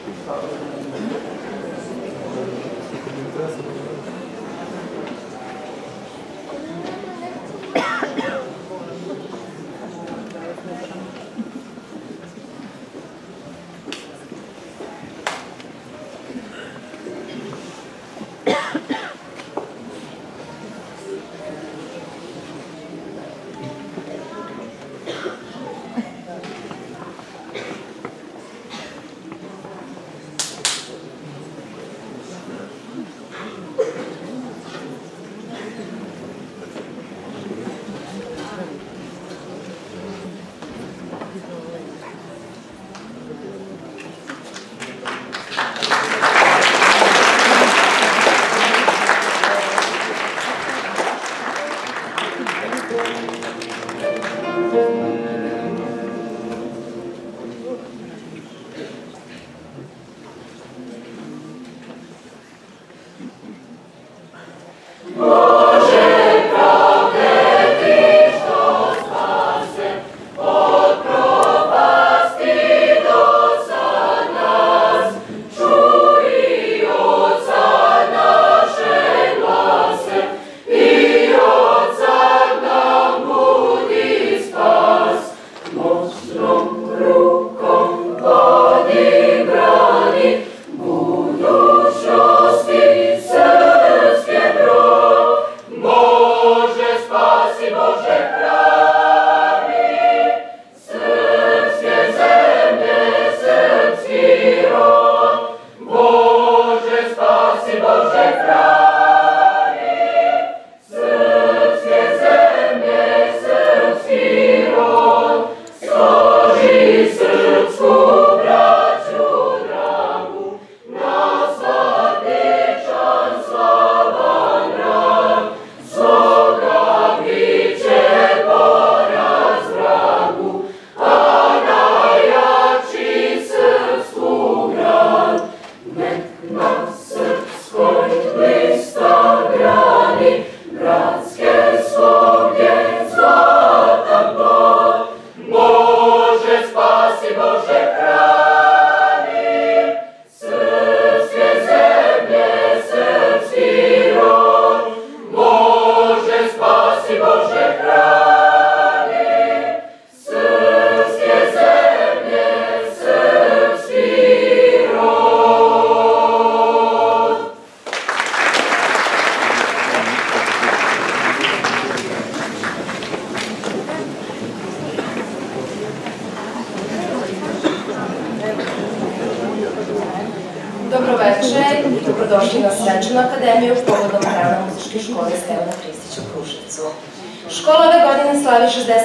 Dobroveče i dobrodošli na Svečanu akademiju povodom dana muzičke škole Stevana Kristića u Kruševcu. Škola ove godine slavi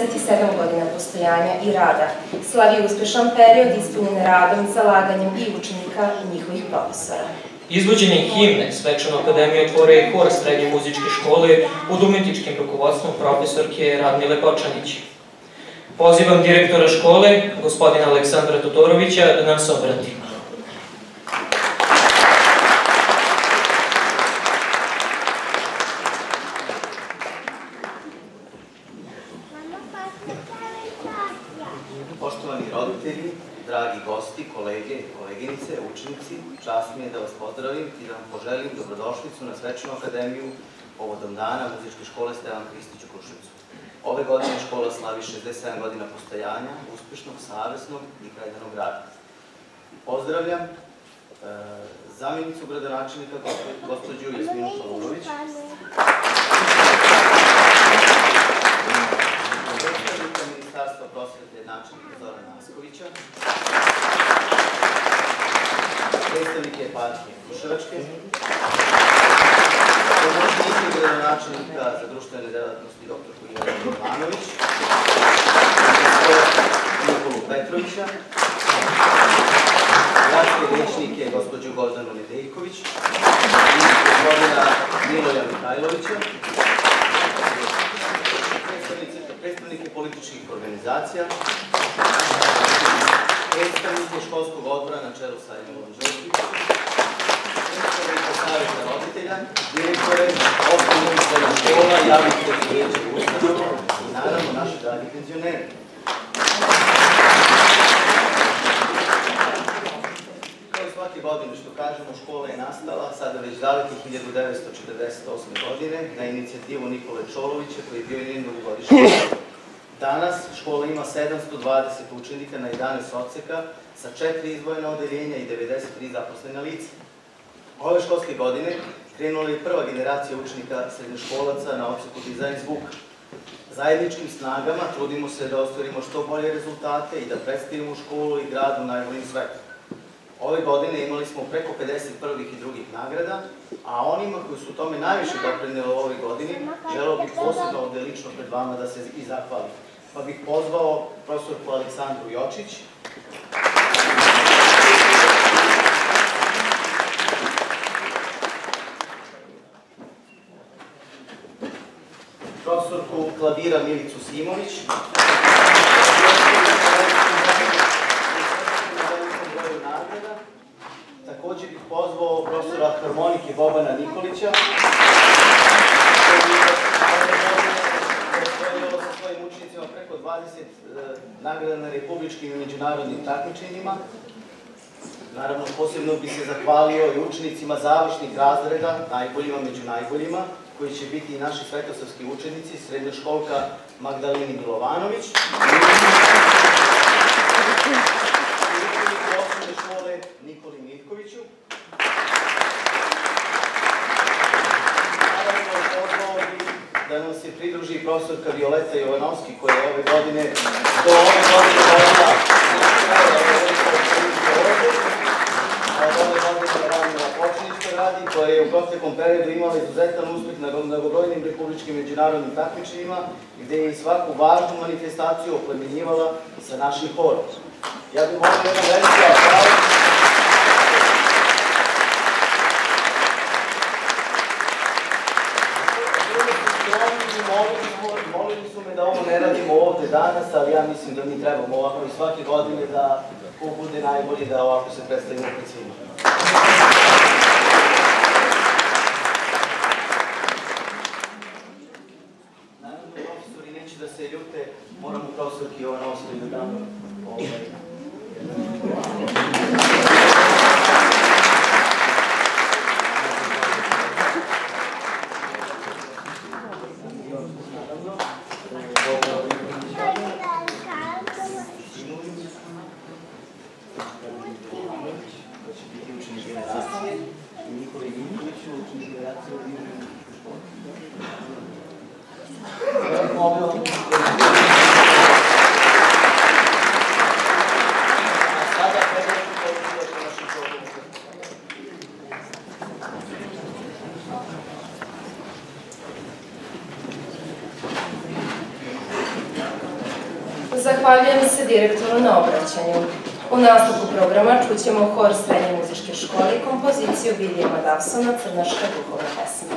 67 godina postojanja i rada. Slavi uspešan period ispunjen radom, zalaganjem i učenika i njihovih profesora. Izvođenje himne Svečanu akademiju otvore i hor srednje muzičke škole pod umetničkim rukovodstvom profesorke Radmile Počanić. Pozivam direktora škole, gospodina Aleksandra Todorovića, da nam se obrati. Poštovani roditelji, dragi gosti, kolege i koleginice, učenici, čast mi je da vas pozdravim i da vam poželim dobrodošlicu na Svečanu akademiju povodom dana muzičke škole Stevan Kristić u Kruševcu. Ove godine škola slavi 67 godina postojanja, uspešnog, savesnog i predanog rada. Pozdravljam zamjenicu gradonačelnika, gospođu Jasminu Šalunović, predstavnika Ministarstva prosvete načelnika Zorana Askovića, predstavnike eparhije Kruševačke, pomoćnike gradonačelnika za društvene delatnosti dr. Jelenu Jovanović, Nikolu Petrovića, gradske većnike gospođu Gordanu Nedeljković i gospodina Miloja Mihajlovića, predstavnike političkih organizacija, predstavnike školskog odbora na čelu sa Emilom Đorđevićem, predstavnike savjeta roditelja, direktore, osnovnih i srednjih škola, javnih preduzeća i ustanova i naravno naši dragi penzioneri. Kao i svake godine, što kažemo, škola je nastala, sada već daleke 1948. godine, na inicijativu Nikole Čolovića, koji je bio i njen dugogodišnji. Danas škola ima 720 učenika na 11 odseka, sa 4 izdvojena odeljenja i 93 zaposlena lica. Ove školske godine krenula je prva generacija učenika srednjoškolaca na odseku dizajn zvuka. Zajedničkim snagama trudimo se da ostvarimo što bolje rezultate i da predstavimo školu i grad u najboljim svetu. Ove godine imali smo preko 50 prvih i drugih nagrada, a onima koji su tome najviše doprineli u ovoj godini, želeo bih posebno ovde lično pred vama da se i zahvalim. Pa bih pozvao profesorku Aleksandru Jočić, profesorku klavira Milicu Simović, takođe bih pozvao profesora harmonike Bobana Nikolića, koji je osvojio sa svojim učenicima preko 20 nagrada na republičkim i međunarodnim takmičenjima. Naravno, posebno bih se zahvalio i učenicima završnih razreda, najboljima među najboljima, koji će biti i naši svetosavski učenici, srednjoškolka Magdalini Milovanović, i osnovne škole Nikoli Miljkoviću. Naravno, pozvao bih da nam se pridruži profesorka Violeta Jovanovski, koja je ove godine radi, koja je u proteklom periodu imala izuzetan uspeh na mnogobrojnim republičkim međunarodnim takmičenjima, gde je i svaku važnu manifestaciju oplemenjivala sa našim horom. Ja bih molio jedan veliki aplauz. Molili su me da ovo ne radimo ovde danas, ali ja mislim da mi trebamo ovako i svake godine da ko bude najbolji da ovako se predstavimo pred svima. Naravno, profesori neće da se ljute, moramo profesorki Jovanovskoj da damo Zahvaljujem se direktoru na obraćanju. U nastavku programa čućemo hor srednje muzičke škole i kompoziciju Vilijama Davsona Crnaška duhovna pesma.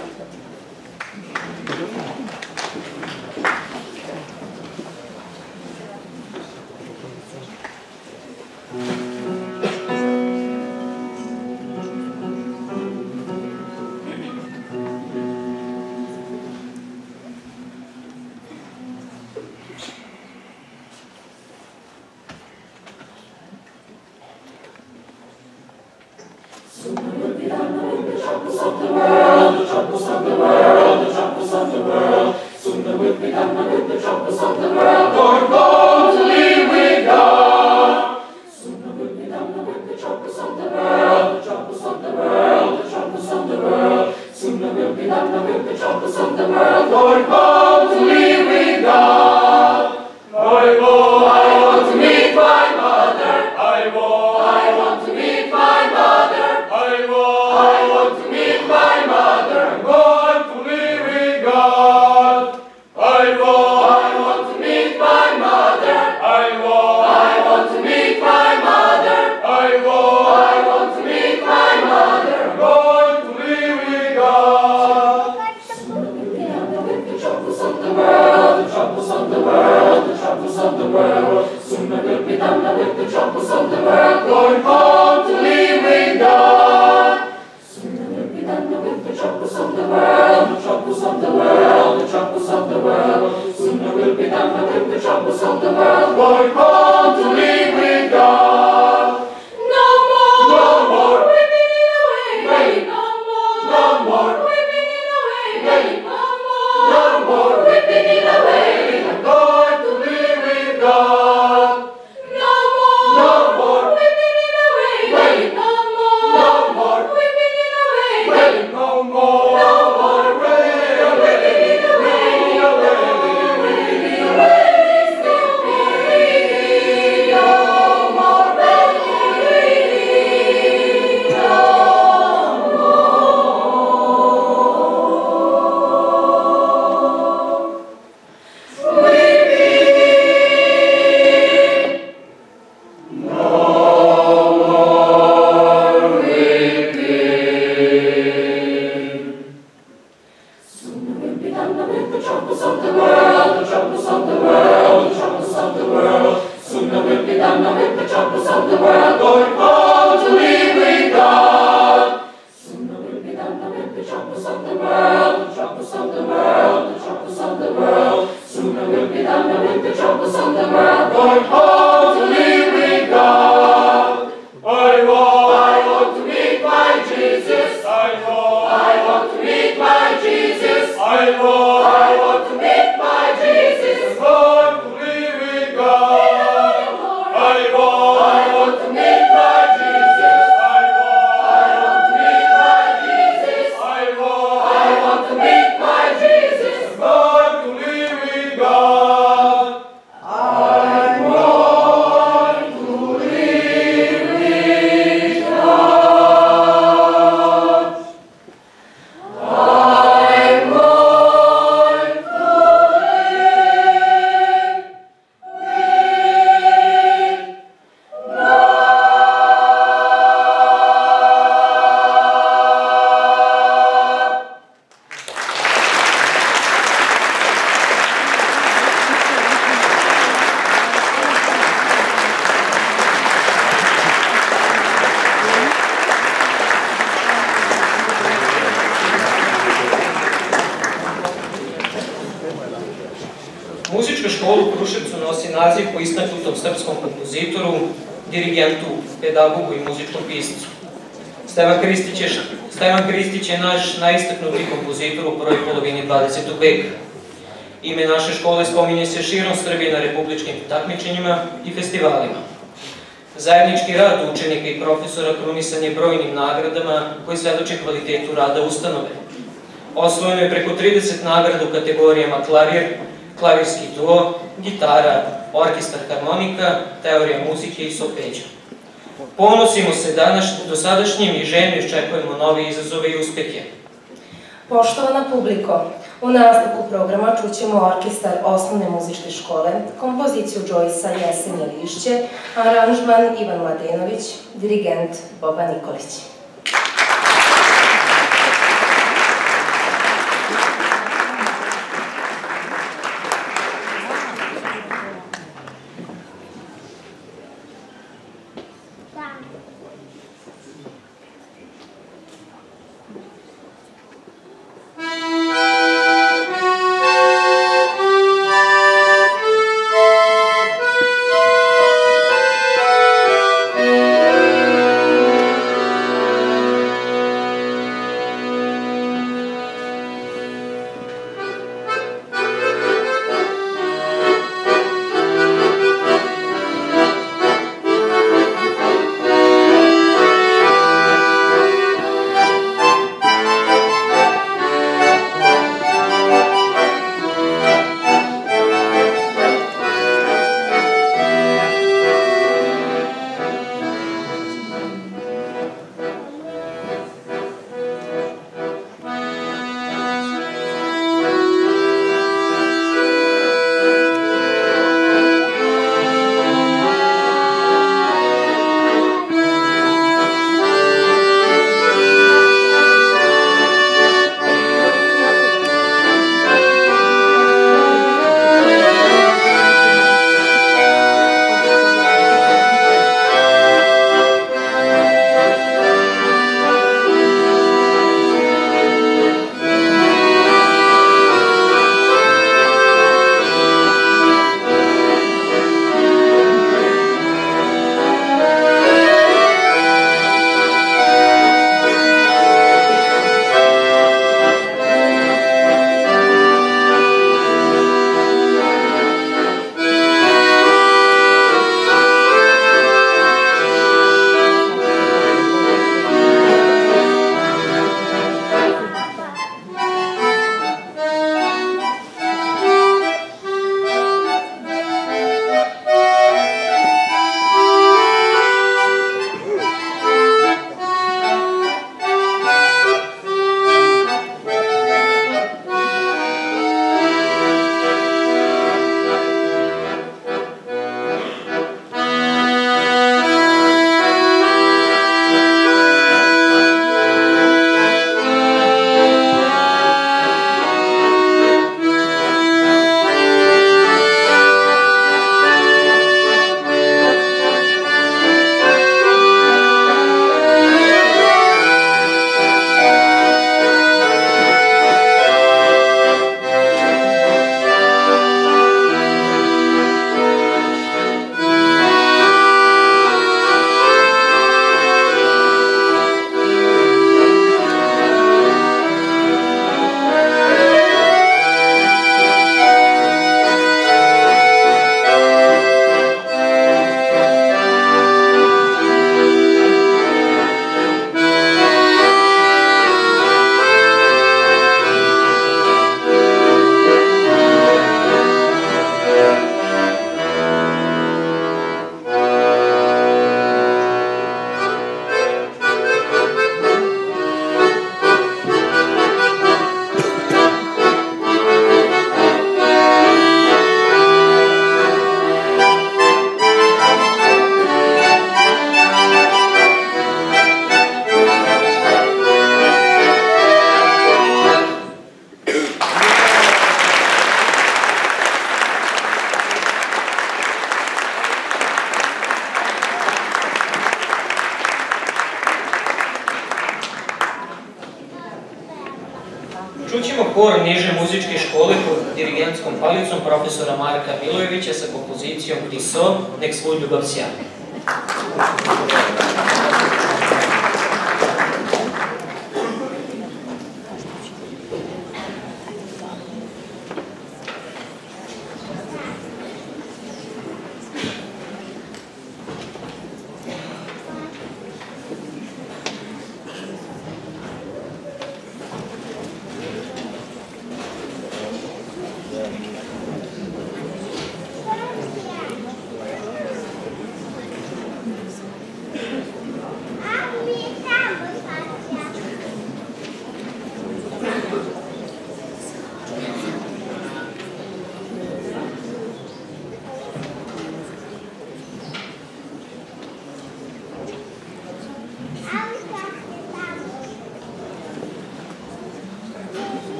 We're born to live with God. No more nosi naziv po istaknutom srpskom kompozitoru, dirigentu, pedagogu i muzičkom piscu. Stevan Kristić je naš najistaknuti kompozitor u prvoj polovini 20. veka. Ime naše škole spominje se širom Srbije na republičkim takmičenjima i festivalima. Zajednički rad učenika i profesora krunisan je brojnim nagradama koji svedoče kvalitetu rada ustanove. Osvojeno je preko 30 nagrada u kategorijama klavir, klavirski duo, gitara, orkestar harmonika, teorija muzike i solfeđa. Ponosimo se dosadašnjim i željno iščekujemo nove izazove i uspehe. Poštovana publiko, u nastavku programa čućemo orkestar osnovne muzičke škole, kompoziciju Joyce-a Jesenje lišće, aranžman Ivan Mladenović, dirigent Boba Nikolić. Čućemo hor niže muzičke škole pod dirigentskom palicom profesora Marka Milojevića sa kompozicijom Tiso, nek svoj ljubav sja.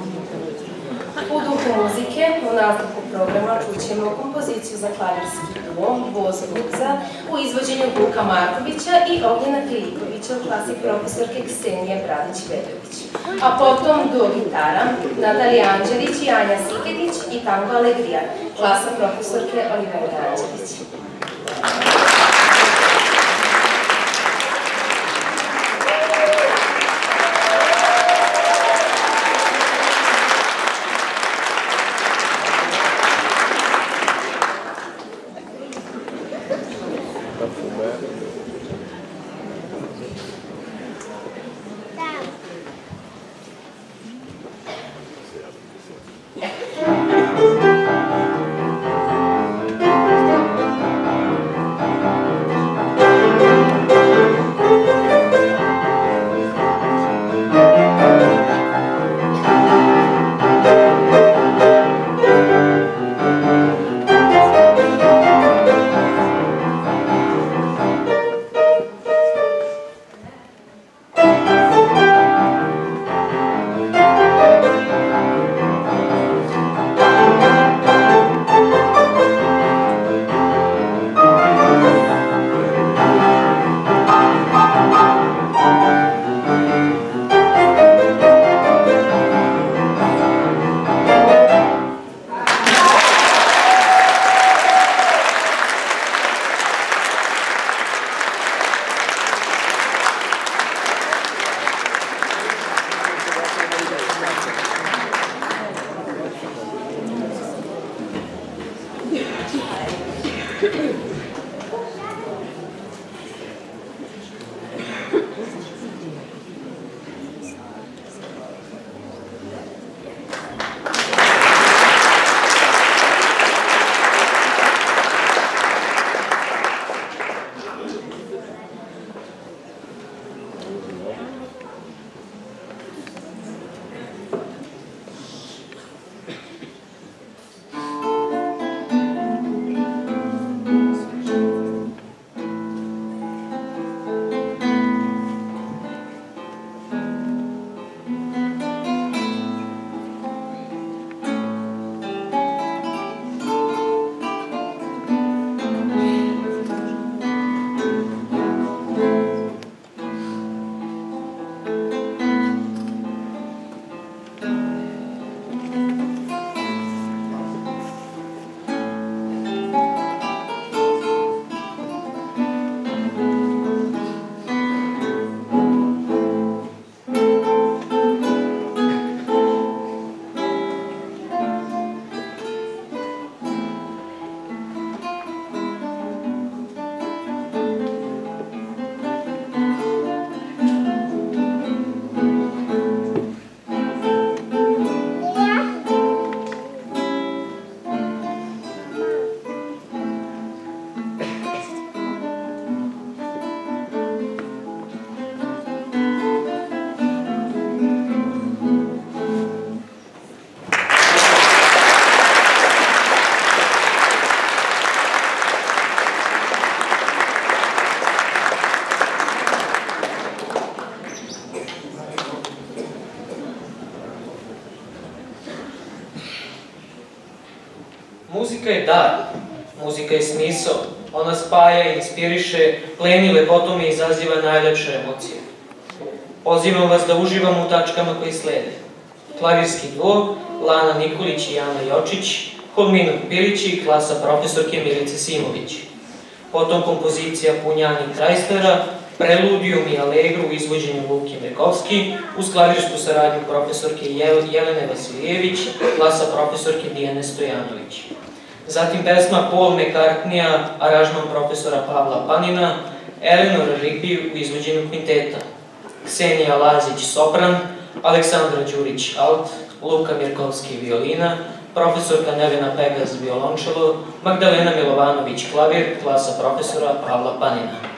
U duhu muzike, u nastavku programa čućemo kompoziciju za klavirski duo Voz Lukza u izvođenju Vuka Markovića i Ognjena Filipovića u klasi profesorke Ksenije Bradić-Veljović. A potom duo gitara Natalija Anđelić i Anja Siketić i Tango Alegrija, klasa profesorke Olivera Anđelić. Muzika je dar, muzika je smisao, ona spaja, inspiriše, pleni lepotom i izaziva najlepše emocije. Pozivam vas da uživamo u tačkama koji slede. Klavirski duo, Lana Nikolić i Jana Jočić, Holminov Pilići, klasa profesorke Milice Simović. Potom kompozicija Punjani Krajslera, Preludijum i Allegro u izvođenju Luki Mekovski, uz klavirsku saradnju profesorke Jelene Vasilijević, klasa profesorke Dijane Stojanović. Zatim pesma Paul McCartneya, aranžman profesora Pavla Panina, Eleanor Rigby u izvođenju kvinteta, Ksenija Lazić sopran, Aleksandra Đurić alt, Luka Mirkovski violina, profesorka Nevena Pegaz violončelo, Magdalena Milovanović klavir, klasa profesora Pavla Panina.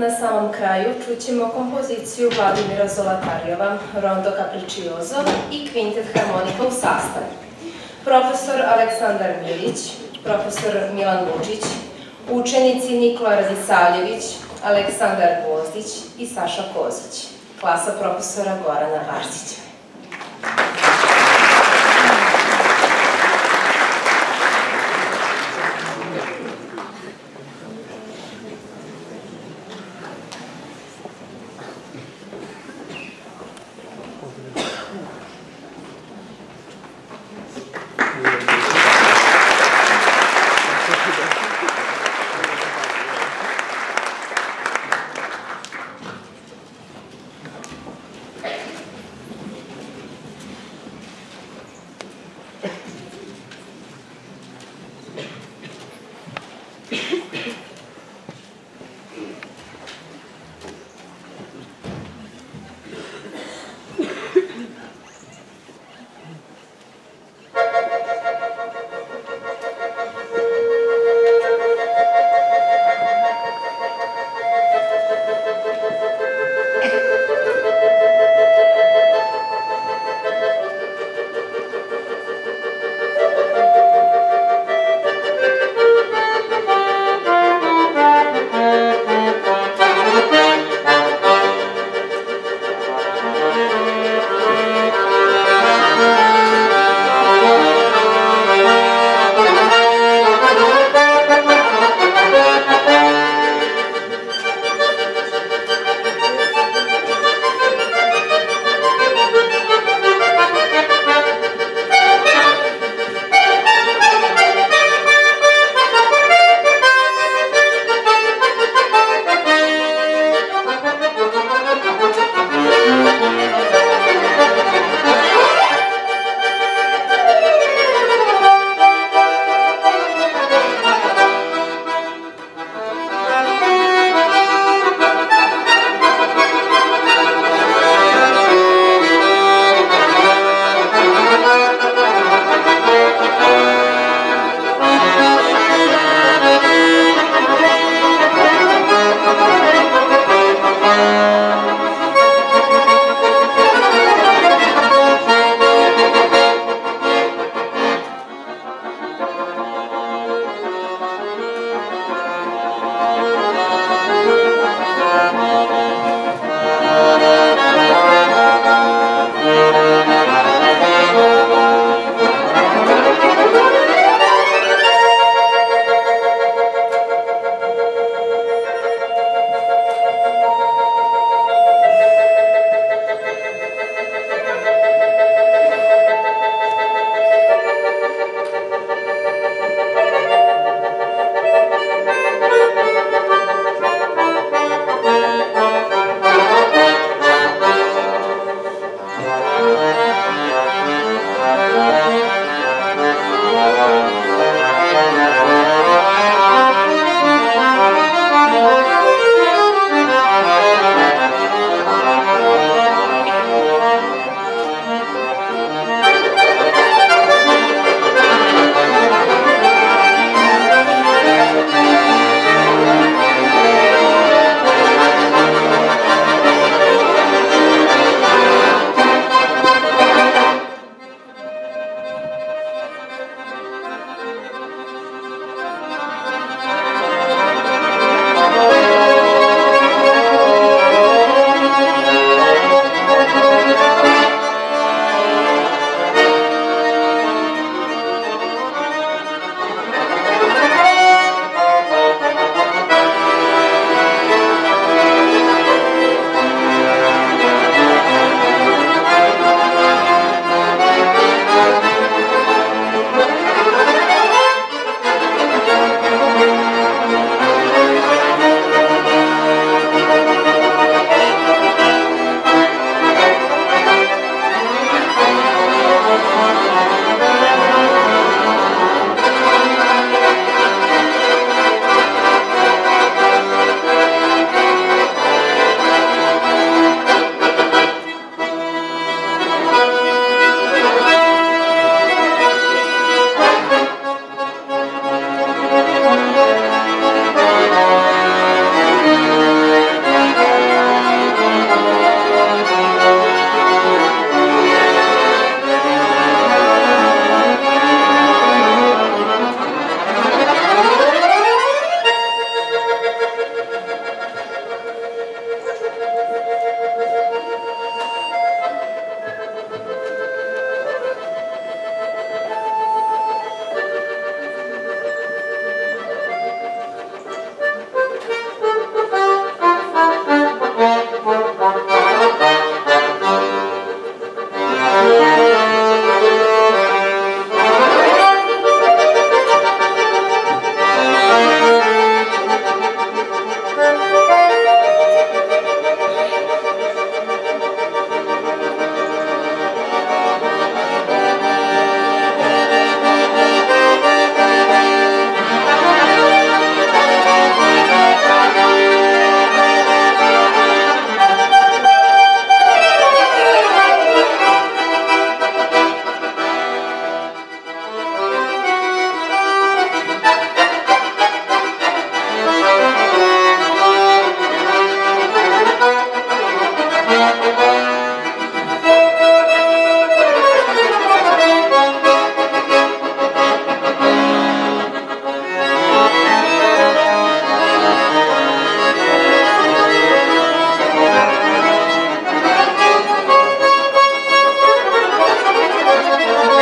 Na samom kraju čućemo kompoziciju Vladimira Zolatarjeva, Rondo Capriccioso i Kvintet harmonika u sastavu. Profesor Aleksandar Milić, profesor Milan Vučić, učenici Nikola Radisavljević, Aleksandar Gvozdić i Saša Kozić. Klasa profesora Gorana Arsića.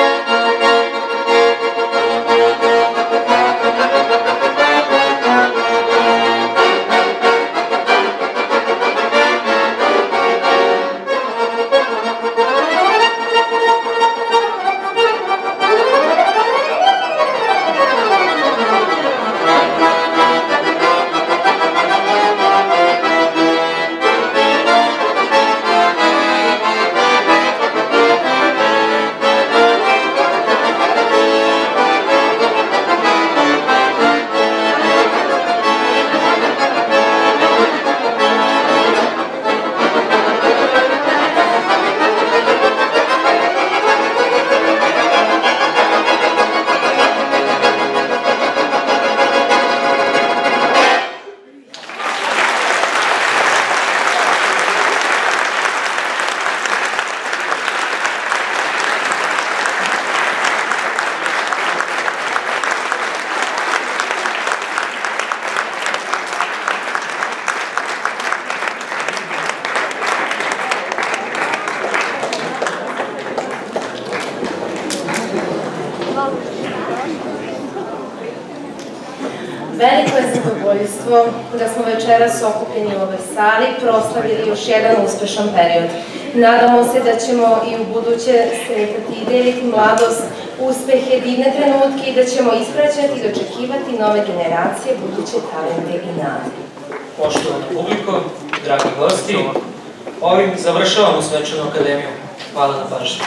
Veliko je zadovoljstvo da smo večeras okupljeni u ovoj sali proslavili još jedan uspešan period. Nadamo se da ćemo i u buduće sretati i deliti mladost, uspehe, divne trenutke i da ćemo ispraćati i dočekivati nove generacije, buduće talente i nade. Poštovana publiko, dragi gosti, ovim završavamo Svečanu akademiju. Hvala na pažnji.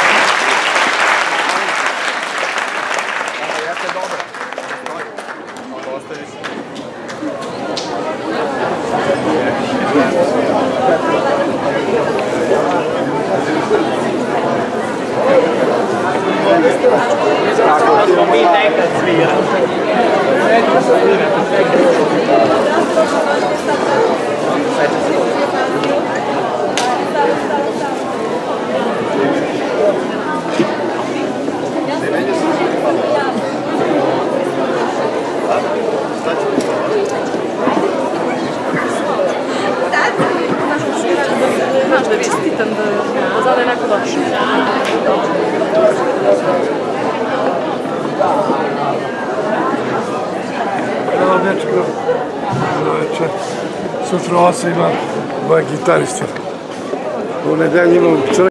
Kako smo mi nekad svirali. Znaš da vistitam da zada je neko došao. Evo dečko, za sutra 8 ima dva gitarista. U nedelju imam